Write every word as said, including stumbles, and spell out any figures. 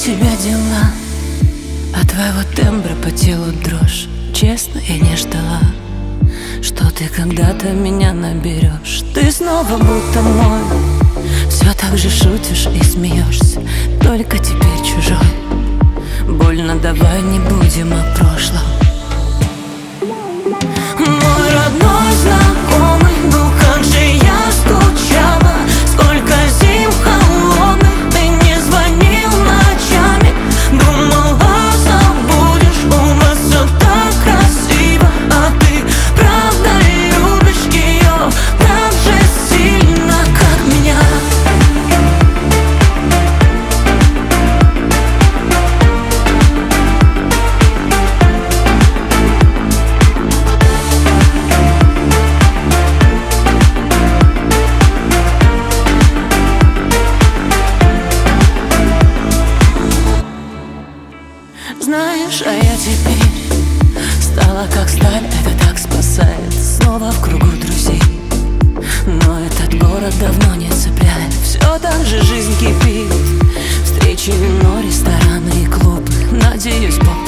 тебя дела? От твоего тембра по телу дрожь. Честно, я не ждала, что ты когда-то меня наберешь. Ты снова будто мой, все так же шутишь и смеешься, только теперь чужой. Больно, давай не будем о прошлом. Мой родной знакомый, ну как же я скучала. Сколько зим холодных ты не звонил ночами. Думала, забудешь, у нас все так красиво. А ты правда любишь ее так же сильно, как меня. Знаешь, а я теперь стала как сталь, это так спасает. Снова в кругу друзей, но этот город давно не цепляет. Все так же жизнь кипит, встречи, вино, рестораны и клубы. Надеюсь, Бог